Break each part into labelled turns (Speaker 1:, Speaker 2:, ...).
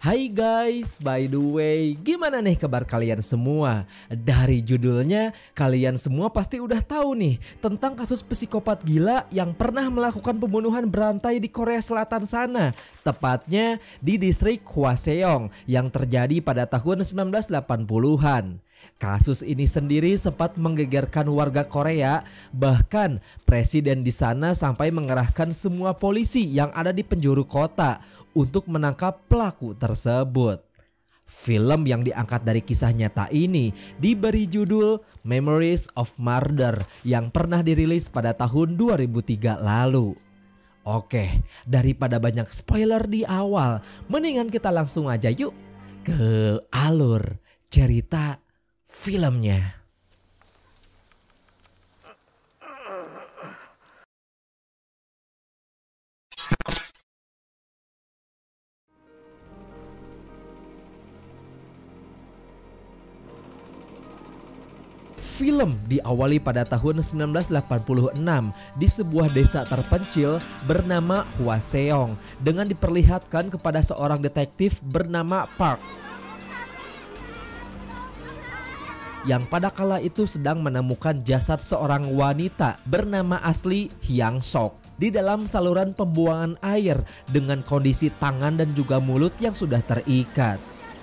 Speaker 1: Hai guys, by the way, gimana nih kabar kalian semua? Dari judulnya, kalian semua pasti udah tahu nih tentang kasus psikopat gila yang pernah melakukan pembunuhan berantai di Korea Selatan sana. Tepatnya di distrik Hwaseong yang terjadi pada tahun 1980-an. Kasus ini sendiri sempat menggegerkan warga Korea, bahkan presiden di sana sampai mengerahkan semua polisi yang ada di penjuru kota untuk menangkap pelaku tersebut. Film yang diangkat dari kisah nyata ini diberi judul Memories of Murder yang pernah dirilis pada tahun 2003 lalu. Oke, daripada banyak spoiler di awal, mendingan kita langsung aja yuk ke alur cerita filmnya. Film diawali pada tahun 1986 di sebuah desa terpencil bernama Hwaseong dengan diperlihatkan kepada seorang detektif bernama Park yang pada kala itu sedang menemukan jasad seorang wanita bernama asli Hyang Sok di dalam saluran pembuangan air dengan kondisi tangan dan juga mulut yang sudah terikat.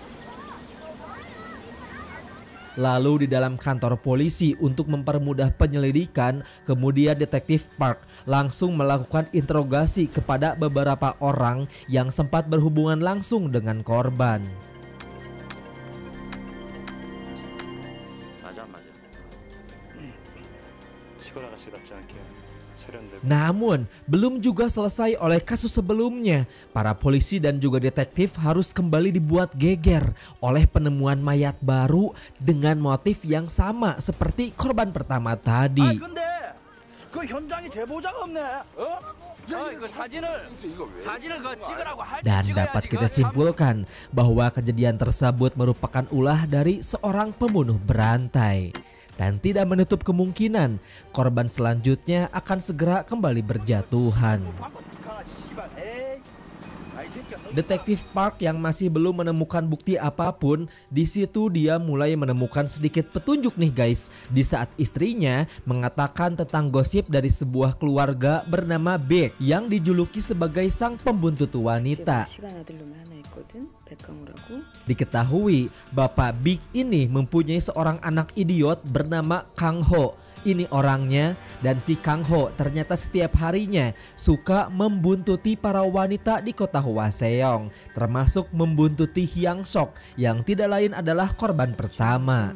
Speaker 1: Lalu di dalam kantor polisi untuk mempermudah penyelidikan, kemudian detektif Park langsung melakukan interogasi kepada beberapa orang yang sempat berhubungan langsung dengan korban. Namun, belum juga selesai oleh kasus sebelumnya. Para polisi dan juga detektif harus kembali dibuat geger oleh penemuan mayat baru dengan motif yang sama seperti korban pertama tadi. Dan dapat kita simpulkan bahwa kejadian tersebut merupakan ulah dari seorang pembunuh berantai. Dan tidak menutup kemungkinan korban selanjutnya akan segera kembali berjatuhan. Detektif Park yang masih belum menemukan bukti apapun, di situ dia mulai menemukan sedikit petunjuk nih guys. Di saat istrinya mengatakan tentang gosip dari sebuah keluarga bernama Baek yang dijuluki sebagai sang pembuntut wanita. Diketahui Bapak Baek ini mempunyai seorang anak idiot bernama Kang Ho. Ini orangnya, dan si Kang Ho ternyata setiap harinya suka membuntuti para wanita di kota Hwaseong, termasuk membuntuti Hyang Sok yang tidak lain adalah korban pertama.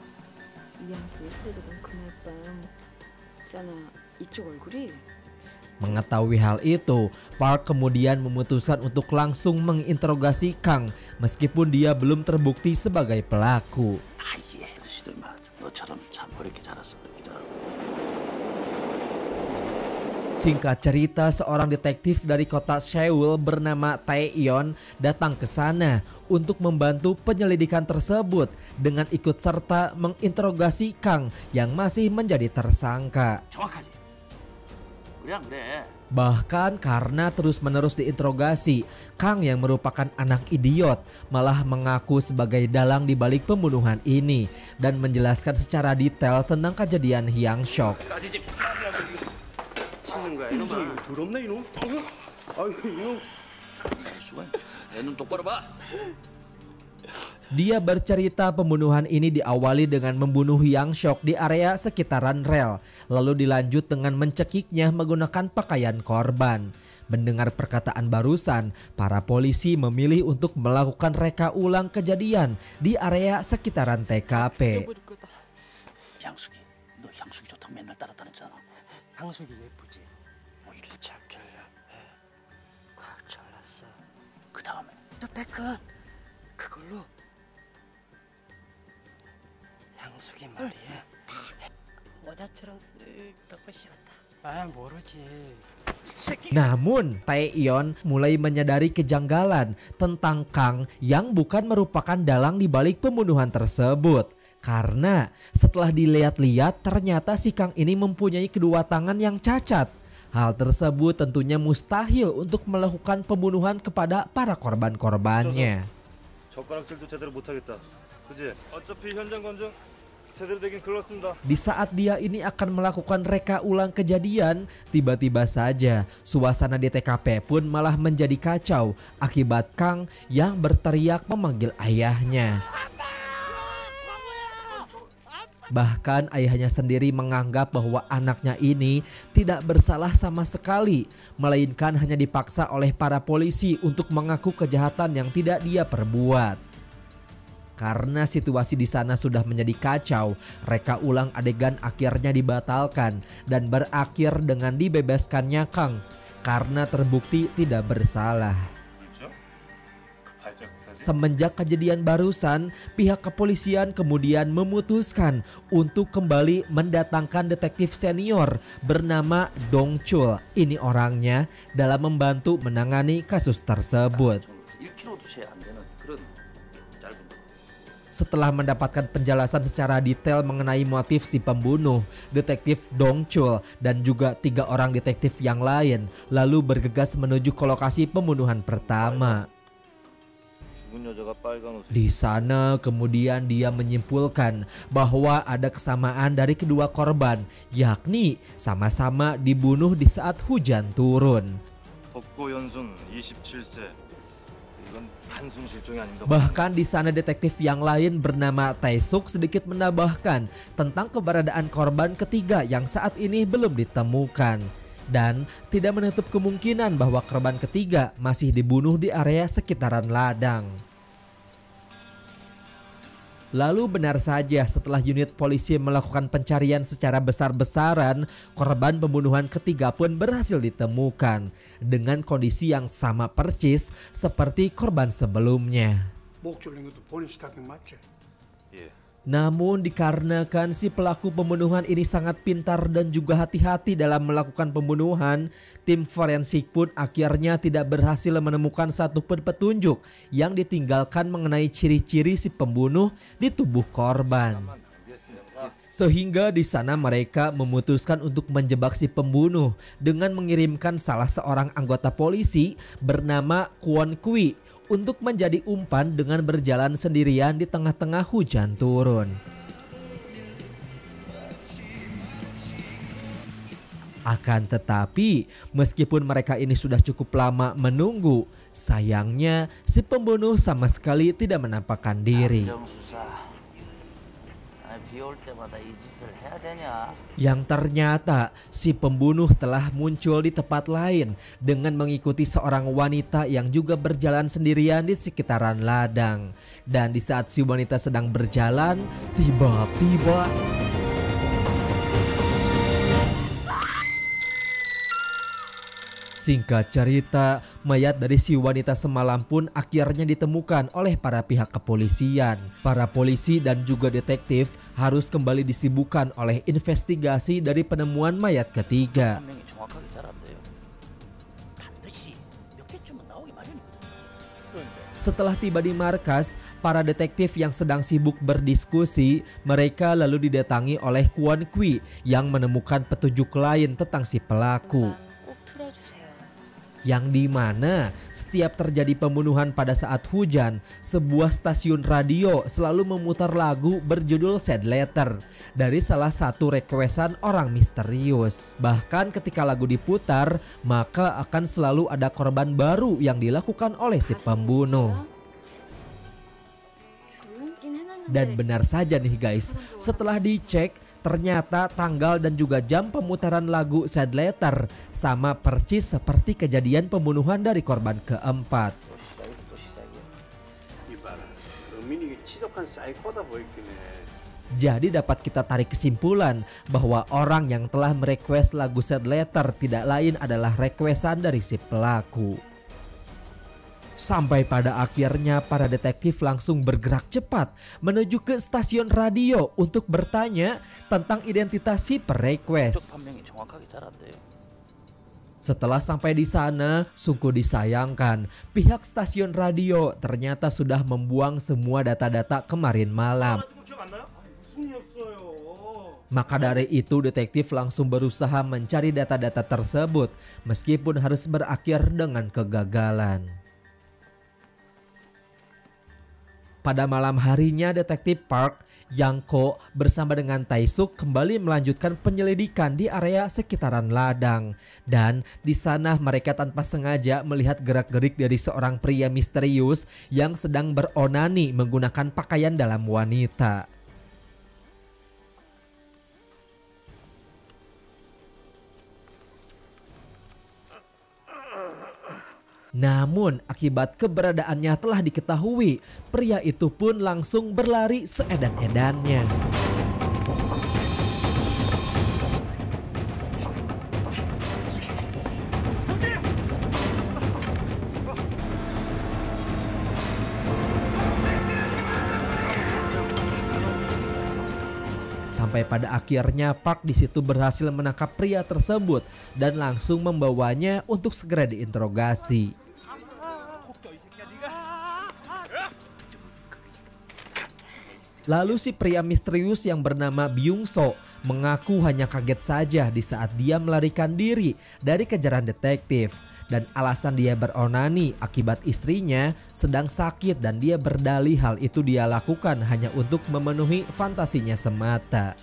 Speaker 1: Mengetahui hal itu, Park kemudian memutuskan untuk langsung menginterogasi Kang meskipun dia belum terbukti sebagai pelaku. Singkat cerita, seorang detektif dari kota Seoul bernama Taeyeon datang ke sana untuk membantu penyelidikan tersebut dengan ikut serta menginterogasi Kang yang masih menjadi tersangka. Bahkan karena terus-menerus diinterogasi, Kang yang merupakan anak idiot malah mengaku sebagai dalang di balik pembunuhan ini dan menjelaskan secara detail tentang kejadian Hyang Sok. Dia bercerita pembunuhan ini diawali dengan membunuh Hyang Sok di area sekitaran rel, lalu dilanjut dengan mencekiknya menggunakan pakaian korban. Mendengar perkataan barusan, para polisi memilih untuk melakukan reka ulang kejadian di area sekitaran TKP. Namun Taeyeon mulai menyadari kejanggalan tentang Kang yang bukan merupakan dalang di balik pembunuhan tersebut. Karena setelah dilihat-lihat ternyata si Kang ini mempunyai kedua tangan yang cacat. Hal tersebut tentunya mustahil untuk melakukan pembunuhan kepada para korban-korbannya.
Speaker 2: 젓가락질도 제대로 못하겠다. 그지? 어차피 현장 검증 제대로 되긴 글렀습니다.
Speaker 1: Di saat dia ini akan melakukan reka ulang kejadian, tiba-tiba saja suasana di TKP pun malah menjadi kacau akibat Kang yang berteriak memanggil ayahnya. Bahkan ayahnya sendiri menganggap bahwa anaknya ini tidak bersalah sama sekali, melainkan hanya dipaksa oleh para polisi untuk mengaku kejahatan yang tidak dia perbuat. Karena situasi di sana sudah menjadi kacau, reka ulang adegan akhirnya dibatalkan dan berakhir dengan dibebaskannya Kang karena terbukti tidak bersalah. Semenjak kejadian barusan, pihak kepolisian kemudian memutuskan untuk kembali mendatangkan detektif senior bernama Dong Chul. Ini orangnya dalam membantu menangani kasus tersebut. Setelah mendapatkan penjelasan secara detail mengenai motif si pembunuh, detektif Dong Chul dan juga 3 orang detektif yang lain lalu bergegas menuju ke lokasi pembunuhan pertama. Di sana kemudian dia menyimpulkan bahwa ada kesamaan dari kedua korban, yakni sama-sama dibunuh di saat hujan turun. Bahkan di sana detektif yang lain bernama Taesuk sedikit menambahkan tentang keberadaan korban ketiga yang saat ini belum ditemukan. Dan tidak menutup kemungkinan bahwa korban ketiga masih dibunuh di area sekitaran ladang. Lalu benar saja setelah unit polisi melakukan pencarian secara besar-besaran, korban pembunuhan ketiga pun berhasil ditemukan dengan kondisi yang sama persis seperti korban sebelumnya. Namun dikarenakan si pelaku pembunuhan ini sangat pintar dan juga hati-hati dalam melakukan pembunuhan, tim forensik pun akhirnya tidak berhasil menemukan satupun petunjuk yang ditinggalkan mengenai ciri-ciri si pembunuh di tubuh korban. Sehingga di sana mereka memutuskan untuk menjebak si pembunuh dengan mengirimkan salah seorang anggota polisi bernama Kwon Kui untuk menjadi umpan dengan berjalan sendirian di tengah-tengah hujan turun. Akan tetapi, meskipun mereka ini sudah cukup lama menunggu, sayangnya si pembunuh sama sekali tidak menampakkan diri. Yang ternyata si pembunuh telah muncul di tempat lain dengan mengikuti seorang wanita yang juga berjalan sendirian di sekitaran ladang. Dan di saat si wanita sedang berjalan, tiba-tiba singkat cerita, mayat dari si wanita semalam pun akhirnya ditemukan oleh para pihak kepolisian. Para polisi dan juga detektif harus kembali disibukkan oleh investigasi dari penemuan mayat ketiga. Setelah tiba di markas, para detektif yang sedang sibuk berdiskusi, mereka lalu didatangi oleh Kwon Kui yang menemukan petunjuk lain tentang si pelaku. Yang dimana setiap terjadi pembunuhan pada saat hujan, sebuah stasiun radio selalu memutar lagu berjudul Sad Letter dari salah satu requestan orang misterius. Bahkan ketika lagu diputar, maka akan selalu ada korban baru yang dilakukan oleh si pembunuh. Dan benar saja nih guys, setelah dicek, ternyata tanggal dan juga jam pemutaran lagu Sad Letter sama persis seperti kejadian pembunuhan dari korban keempat. Jadi dapat kita tarik kesimpulan bahwa orang yang telah merequest lagu Sad Letter tidak lain adalah requestan dari si pelaku. Sampai pada akhirnya para detektif langsung bergerak cepat menuju ke stasiun radio untuk bertanya tentang identitas si perequest. Setelah sampai di sana, sungguh disayangkan, pihak stasiun radio ternyata sudah membuang semua data-data kemarin malam. Maka dari itu detektif langsung berusaha mencari data-data tersebut meskipun harus berakhir dengan kegagalan. Pada malam harinya, detektif Park Yang-ko bersama dengan Tae-suk kembali melanjutkan penyelidikan di area sekitaran ladang. Dan di sana mereka tanpa sengaja melihat gerak-gerik dari seorang pria misterius yang sedang beronani menggunakan pakaian dalam wanita. Namun akibat keberadaannya telah diketahui, pria itu pun langsung berlari seedan-edannya. Sampai pada akhirnya Park di situ berhasil menangkap pria tersebut dan langsung membawanya untuk segera diinterogasi. Lalu si pria misterius yang bernama Byung-so mengaku hanya kaget saja di saat dia melarikan diri dari kejaran detektif. Dan alasan dia beronani akibat istrinya sedang sakit dan dia berdalih hal itu dia lakukan hanya untuk memenuhi fantasinya semata.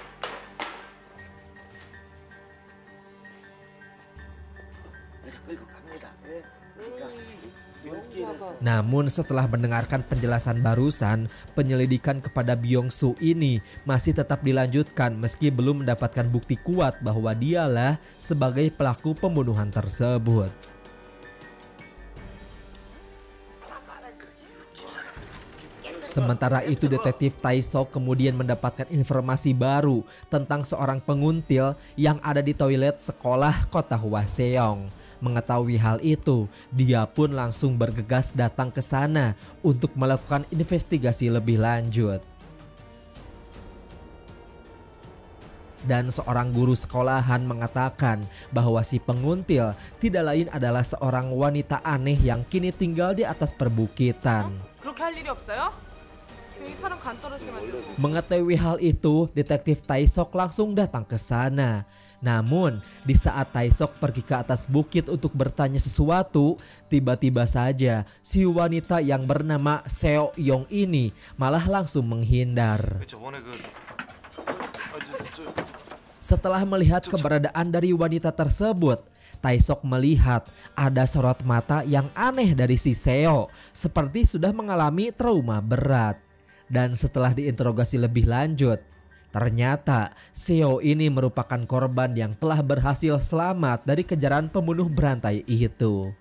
Speaker 1: Namun setelah mendengarkan penjelasan barusan, penyelidikan kepada Byung-soo ini masih tetap dilanjutkan meski belum mendapatkan bukti kuat bahwa dialah sebagai pelaku pembunuhan tersebut. Sementara itu detektif Tae-sok kemudian mendapatkan informasi baru tentang seorang penguntil yang ada di toilet sekolah kota Hwaseong. Mengetahui hal itu, dia pun langsung bergegas datang ke sana untuk melakukan investigasi lebih lanjut. Dan seorang guru sekolahan mengatakan bahwa si penguntil tidak lain adalah seorang wanita aneh yang kini tinggal di atas perbukitan. Mengetahui hal itu, detektif Tae-sok langsung datang ke sana. Namun, di saat Tae-sok pergi ke atas bukit untuk bertanya sesuatu, tiba-tiba saja si wanita yang bernama Seo Yong ini malah langsung menghindar. Setelah melihat keberadaan dari wanita tersebut, Tae-sok melihat ada sorot mata yang aneh dari si Seo, seperti sudah mengalami trauma berat. Dan setelah diinterogasi lebih lanjut, ternyata Seo ini merupakan korban yang telah berhasil selamat dari kejaran pembunuh berantai itu.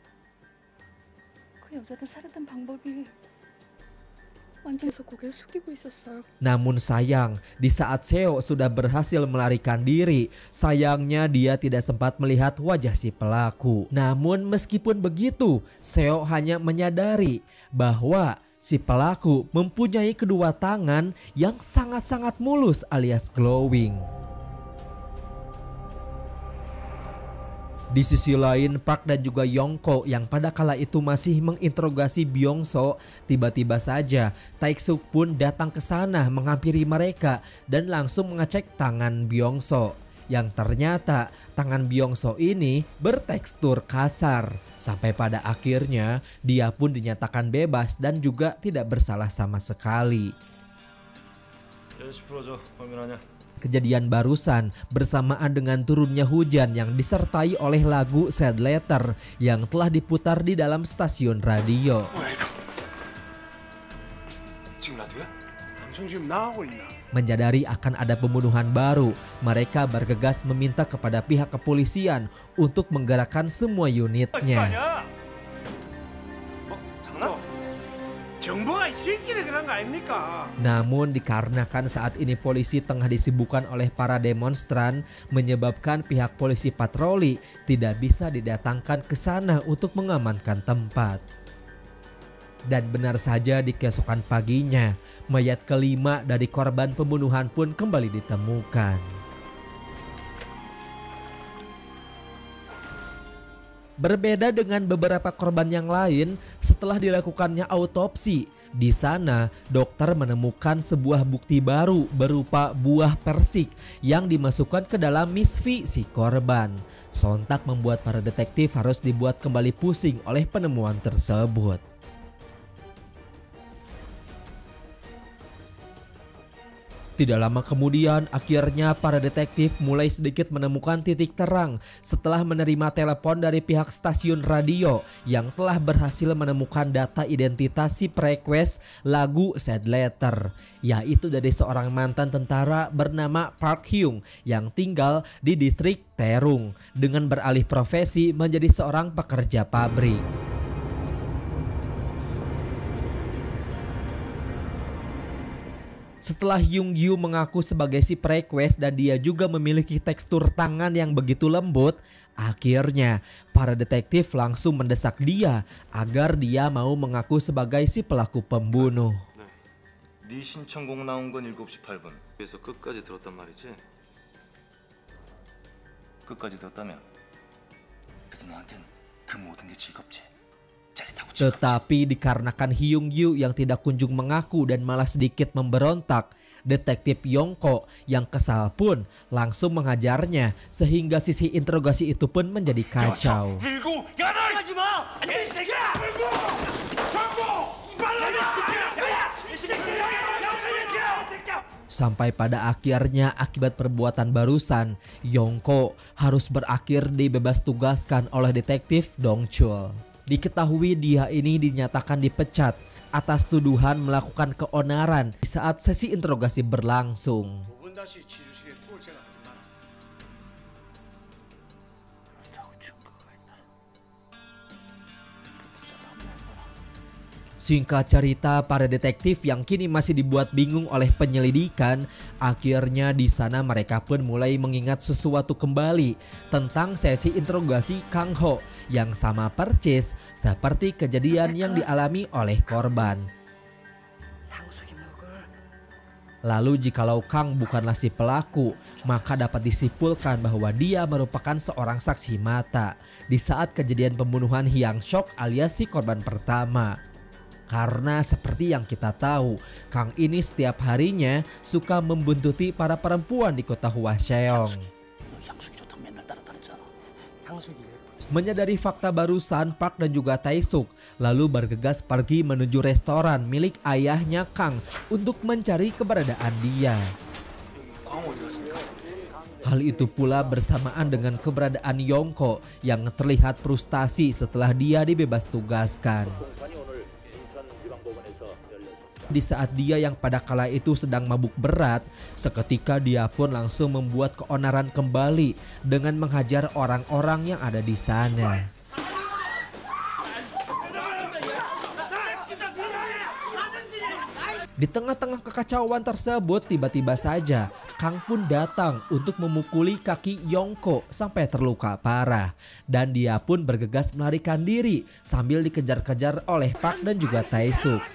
Speaker 1: Namun sayang, di saat Seo sudah berhasil melarikan diri, sayangnya dia tidak sempat melihat wajah si pelaku. Namun meskipun begitu, Seo hanya menyadari bahwa si pelaku mempunyai kedua tangan yang sangat-sangat mulus alias glowing. Di sisi lain, Park dan juga Yong-ko yang pada kala itu masih menginterogasi Byung-so, tiba-tiba saja Tae-suk pun datang ke sana menghampiri mereka dan langsung mengecek tangan Byung-so. Yang ternyata tangan Byung-so ini bertekstur kasar. Sampai pada akhirnya dia pun dinyatakan bebas dan juga tidak bersalah sama sekali. Kejadian barusan bersamaan dengan turunnya hujan yang disertai oleh lagu Sad Letter yang telah diputar di dalam stasiun radio. Menyadari akan ada pembunuhan baru, mereka bergegas meminta kepada pihak kepolisian untuk menggerakkan semua unitnya. Namun dikarenakan saat ini polisi tengah disibukkan oleh para demonstran, menyebabkan pihak polisi patroli tidak bisa didatangkan ke sana untuk mengamankan tempat. Dan benar saja di keesokan paginya, mayat kelima dari korban pembunuhan pun kembali ditemukan. Berbeda dengan beberapa korban yang lain, setelah dilakukannya autopsi, di sana dokter menemukan sebuah bukti baru berupa buah persik yang dimasukkan ke dalam misfi si korban. Sontak membuat para detektif harus dibuat kembali pusing oleh penemuan tersebut. Tidak lama kemudian, akhirnya para detektif mulai sedikit menemukan titik terang setelah menerima telepon dari pihak stasiun radio yang telah berhasil menemukan data identitas si request lagu Sad Letter, yaitu dari seorang mantan tentara bernama Park Hyung yang tinggal di distrik Taerung dengan beralih profesi menjadi seorang pekerja pabrik. Setelah Hyung Gyu mengaku sebagai si request dan dia juga memiliki tekstur tangan yang begitu lembut, akhirnya para detektif langsung mendesak dia agar dia mau mengaku sebagai si pelaku pembunuh.
Speaker 2: 네 신청곡 나온 건 7시 8분. 그래서 끝까지 들었단 말이지? 끝까지 들었다면 그래도 너한텐 그 모든 게 즐겁지.
Speaker 1: Tetapi dikarenakan Hyung Gyu yang tidak kunjung mengaku dan malah sedikit memberontak, detektif Yongko yang kesal pun langsung menghajarnya sehingga sisi interogasi itu pun menjadi kacau. Sampai pada akhirnya akibat perbuatan barusan, Yongko harus berakhir dibebas tugaskan oleh detektif Dong Chul. Diketahui dia ini dinyatakan dipecat atas tuduhan melakukan keonaran saat sesi interogasi berlangsung. Singkat cerita, para detektif yang kini masih dibuat bingung oleh penyelidikan, akhirnya di sana mereka pun mulai mengingat sesuatu kembali tentang sesi interogasi Kang Ho yang sama persis seperti kejadian yang dialami oleh korban. Lalu jikalau Kang bukanlah si pelaku, maka dapat disimpulkan bahwa dia merupakan seorang saksi mata di saat kejadian pembunuhan Hyang Sok alias si korban pertama. Karena seperti yang kita tahu, Kang ini setiap harinya suka membuntuti para perempuan di kota Hwaseong. Menyadari fakta barusan, Park dan juga Tae-suk lalu bergegas pergi menuju restoran milik ayahnya Kang untuk mencari keberadaan dia. Hal itu pula bersamaan dengan keberadaan Yongko yang terlihat frustasi setelah dia dibebas tugaskan. Di saat dia yang pada kala itu sedang mabuk berat, seketika dia pun langsung membuat keonaran kembali dengan menghajar orang-orang yang ada di sana. Di tengah-tengah kekacauan tersebut, tiba-tiba saja Kang pun datang untuk memukuli kaki Yongko sampai terluka parah. Dan dia pun bergegas melarikan diri sambil dikejar-kejar oleh Park dan juga Tae-suk.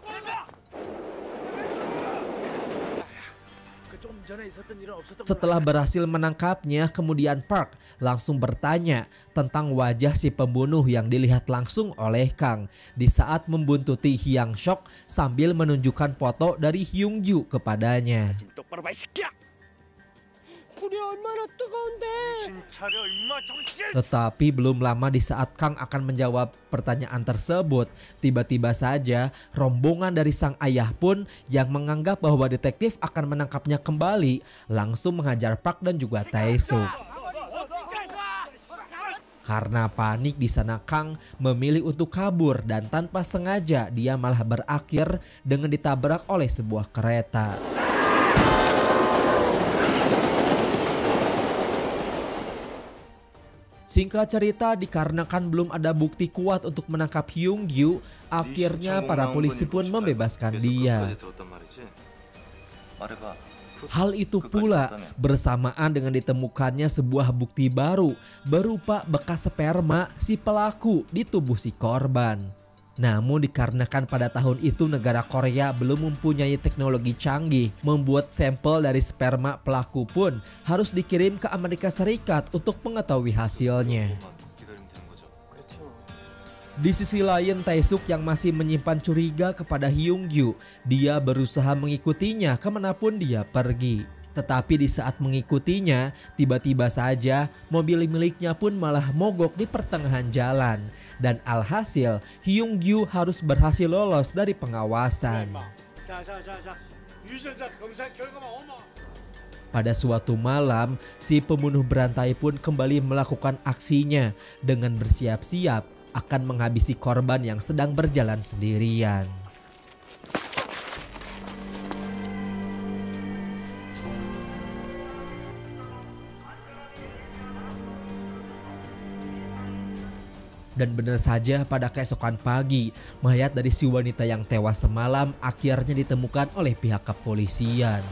Speaker 1: Setelah berhasil menangkapnya, kemudian Park langsung bertanya tentang wajah si pembunuh yang dilihat langsung oleh Kang di saat membuntuti Hyang Sok sambil menunjukkan foto dari Hyung Gyu kepadanya. Tetapi belum lama di saat Kang akan menjawab pertanyaan tersebut, tiba-tiba saja rombongan dari sang ayah pun yang menganggap bahwa detektif akan menangkapnya kembali langsung menghajar Park dan juga Tae-suk. Karena panik di sana, Kang memilih untuk kabur dan tanpa sengaja dia malah berakhir dengan ditabrak oleh sebuah kereta. Singkat cerita, dikarenakan belum ada bukti kuat untuk menangkap Hyung Gyu, akhirnya para polisi pun membebaskan dia. Hal itu pula bersamaan dengan ditemukannya sebuah bukti baru berupa bekas sperma si pelaku di tubuh si korban. Namun dikarenakan pada tahun itu negara Korea belum mempunyai teknologi canggih, membuat sampel dari sperma pelaku pun harus dikirim ke Amerika Serikat untuk mengetahui hasilnya. Di sisi lain, Tae-suk yang masih menyimpan curiga kepada Hyung Gyu, dia berusaha mengikutinya kemanapun dia pergi. Tetapi di saat mengikutinya, tiba-tiba saja mobil miliknya pun malah mogok di pertengahan jalan. Dan alhasil, Hyung Gyu harus berhasil lolos dari pengawasan.
Speaker 3: 자, 유전자 검사 결과만 오면.
Speaker 1: Pada suatu malam, si pembunuh berantai pun kembali melakukan aksinya dengan bersiap-siap akan menghabisi korban yang sedang berjalan sendirian. Dan benar saja pada keesokan pagi, mayat dari si wanita yang tewas semalam akhirnya ditemukan oleh pihak kepolisian.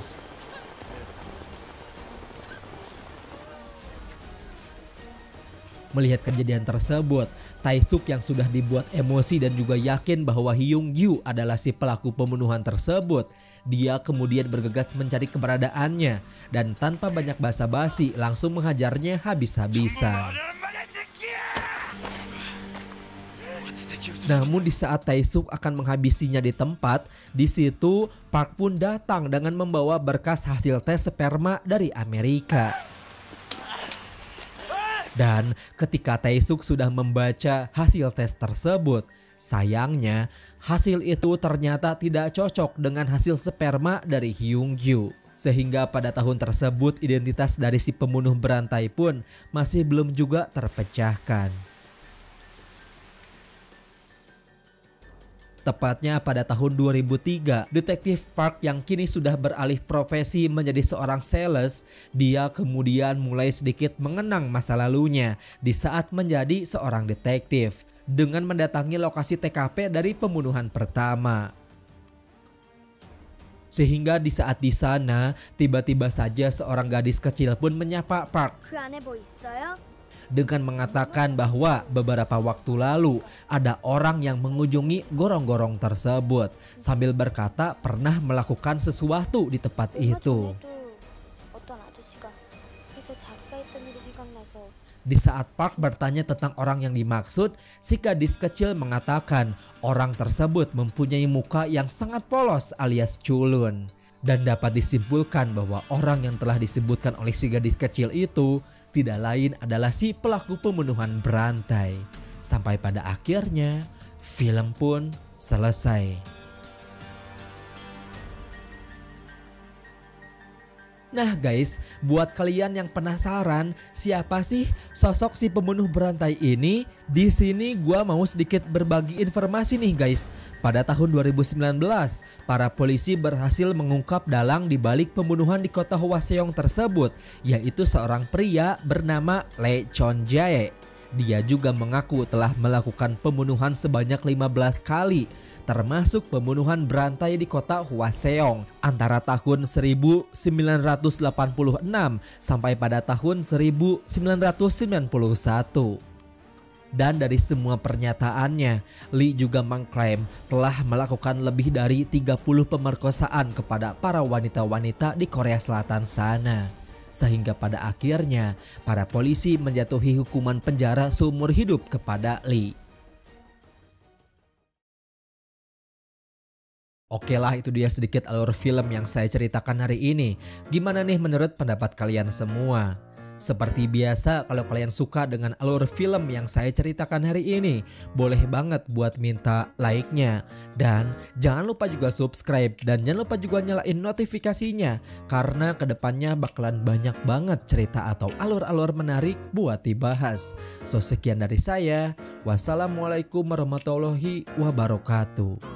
Speaker 1: Melihat kejadian tersebut, Tae-suk yang sudah dibuat emosi dan juga yakin bahwa Hyung-gyu adalah si pelaku pembunuhan tersebut, dia kemudian bergegas mencari keberadaannya dan tanpa banyak basa-basi langsung menghajarnya habis-habisan. Namun di saat Tae-suk akan menghabisinya di tempat, di situ Park pun datang dengan membawa berkas hasil tes sperma dari Amerika. Dan ketika Tae-suk sudah membaca hasil tes tersebut, sayangnya hasil itu ternyata tidak cocok dengan hasil sperma dari Hyung-gyu. Sehingga pada tahun tersebut identitas dari si pembunuh berantai pun masih belum juga terpecahkan. Tepatnya pada tahun 2003, detektif Park yang kini sudah beralih profesi menjadi seorang sales, dia kemudian mulai sedikit mengenang masa lalunya di saat menjadi seorang detektif dengan mendatangi lokasi TKP dari pembunuhan pertama. Sehingga di saat di sana, tiba-tiba saja seorang gadis kecil pun menyapa Park dengan mengatakan bahwa beberapa waktu lalu ada orang yang mengunjungi gorong-gorong tersebut sambil berkata pernah melakukan sesuatu di tempat itu. Di saat Park bertanya tentang orang yang dimaksud, si gadis kecil mengatakan orang tersebut mempunyai muka yang sangat polos alias culun. Dan dapat disimpulkan bahwa orang yang telah disebutkan oleh si gadis kecil itu tidak lain adalah si pelaku pembunuhan berantai. Sampai pada akhirnya film pun selesai. Nah guys, buat kalian yang penasaran siapa sih sosok si pembunuh berantai ini, di sini gua mau sedikit berbagi informasi nih guys. Pada tahun 2019, para polisi berhasil mengungkap dalang di balik pembunuhan di kota Hwaseong tersebut, yaitu seorang pria bernama Lee Chon-jae. Dia juga mengaku telah melakukan pembunuhan sebanyak 15 kali, termasuk pembunuhan berantai di kota Hwaseong antara tahun 1986 sampai pada tahun 1991. Dan dari semua pernyataannya, Lee juga mengklaim telah melakukan lebih dari 30 pemerkosaan kepada para wanita-wanita di Korea Selatan sana. Sehingga pada akhirnya para polisi menjatuhi hukuman penjara seumur hidup kepada Lee. Oke lah, itu dia sedikit alur film yang saya ceritakan hari ini. Gimana nih menurut pendapat kalian semua? Seperti biasa, kalau kalian suka dengan alur film yang saya ceritakan hari ini, boleh banget buat minta like-nya. Dan jangan lupa juga subscribe dan jangan lupa juga nyalain notifikasinya, karena kedepannya bakalan banyak banget cerita atau alur-alur menarik buat dibahas. So sekian dari saya, wassalamualaikum warahmatullahi wabarakatuh.